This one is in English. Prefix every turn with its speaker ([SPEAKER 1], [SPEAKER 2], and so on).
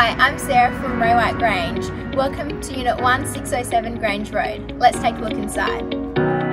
[SPEAKER 1] Hi, I'm Sarah from Ray White Grange. Welcome to Unit 1607 Grange Road. Let's take a look inside.